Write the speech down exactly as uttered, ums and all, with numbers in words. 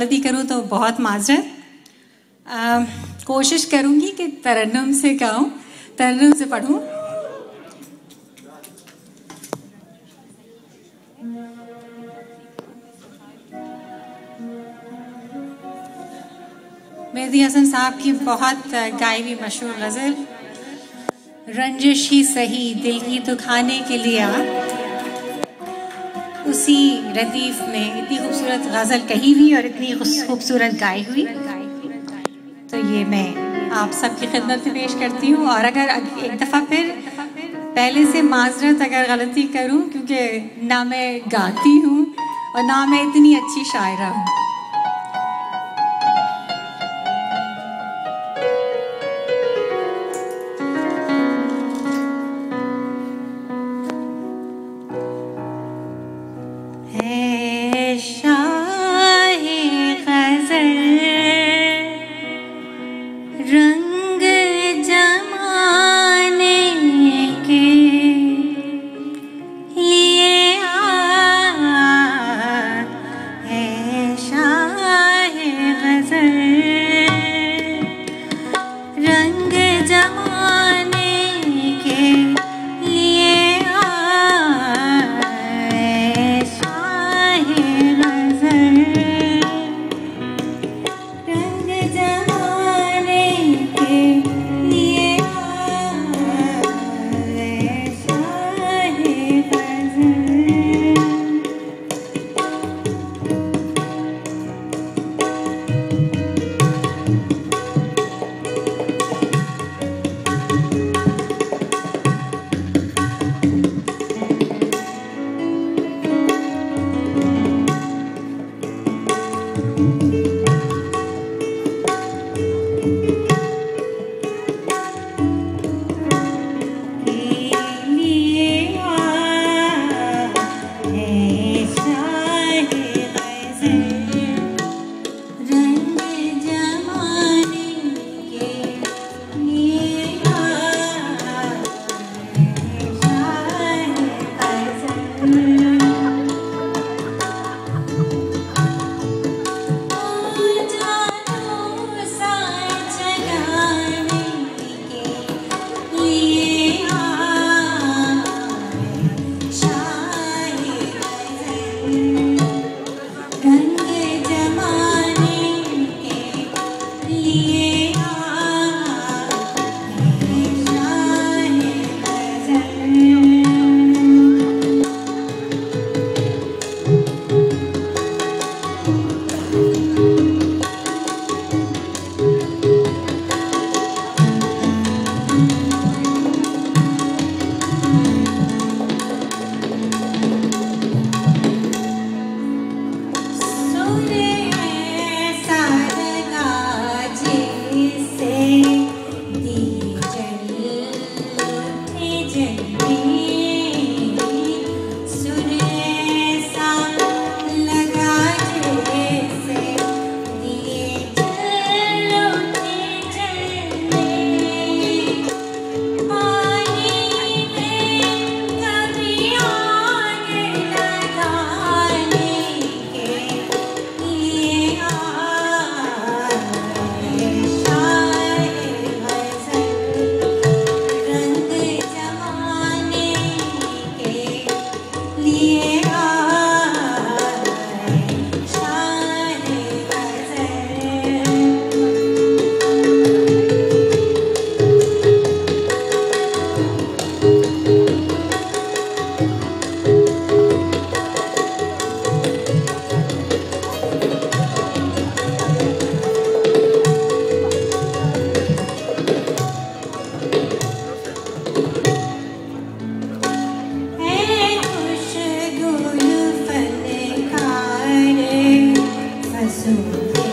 गलती करूँ तो बहुत माजरत। कोशिश करूँगी कि तरन्नुम से गाऊँ, तरन्नुम से पढ़ूँ। मेहदी हसन साहब की बहुत गाई हुई मशहूर गज़ल, रंजिश ही सही दिल की तो खाने के लिए आ, उसी रदीफ में इतनी खूबसूरत गज़ल कही हुई और इतनी खूबसूरत गाई हुई, तो ये मैं आप सबकी खिदमत में पेश करती हूँ। और अगर एक दफ़ा फिर पहले से माजरत अगर गलती करूँ, क्योंकि ना मैं गाती हूँ और ना मैं इतनी अच्छी शायरा हूँ। रंग जमाने के लिए है शाह ग़ज़ल, रंग जमाने के लिए है शाह ग़ज़ल, रंग जमाने के लिए शाह ग़ज़ल। So